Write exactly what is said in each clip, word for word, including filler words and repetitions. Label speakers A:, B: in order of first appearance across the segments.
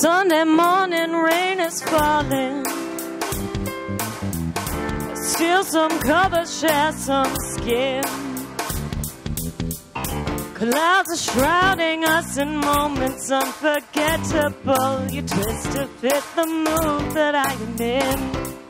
A: Sunday morning rain is falling. Steal some cover, share some skin. Clouds are shrouding us in moments unforgettable. You twist to fit the mood that I am in.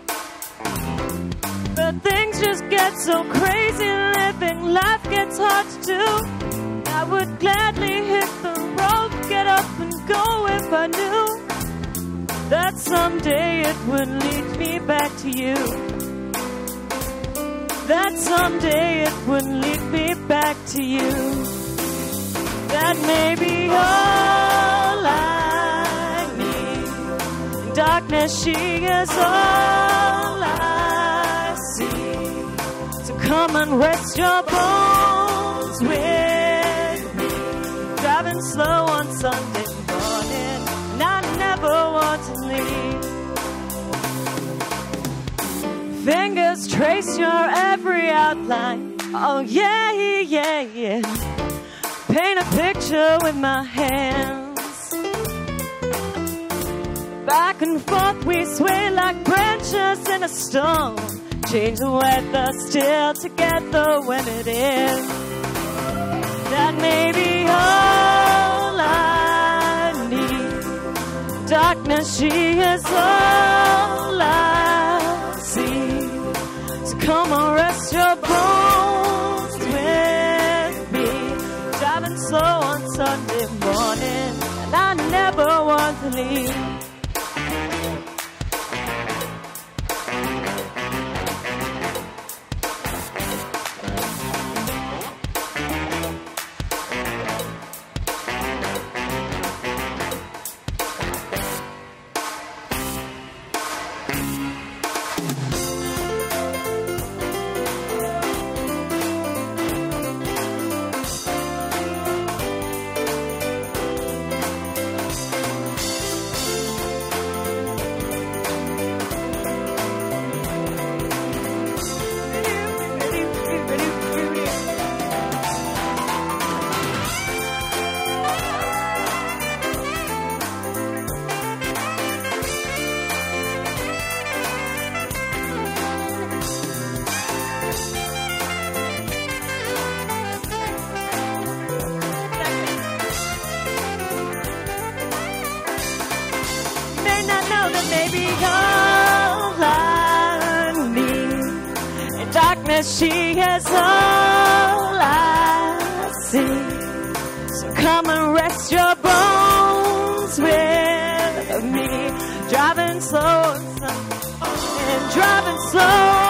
A: But things just get so crazy living. Life gets hard to do. I would gladly hit the road, get up and go if I knew that someday it would lead me back to you. That someday it would lead me back to you. That may be all I need. In darkness she is all I see. So come and rest your bones with me. Driving slow on Sunday morning, and I never want to leave. Fingers trace your every outline. Oh yeah, yeah, yeah. Paint a picture with my hands. Back and forth we sway like branches in a storm. Change the weather, still together when it ends. That may be all I need. Darkness, she is all I see. So come and rest your bones with me. Driving slow on Sunday morning, and I never want to leave. Maybe all I need. In darkness she is all I see. So come and rest your bones with me. Driving slow and driving slow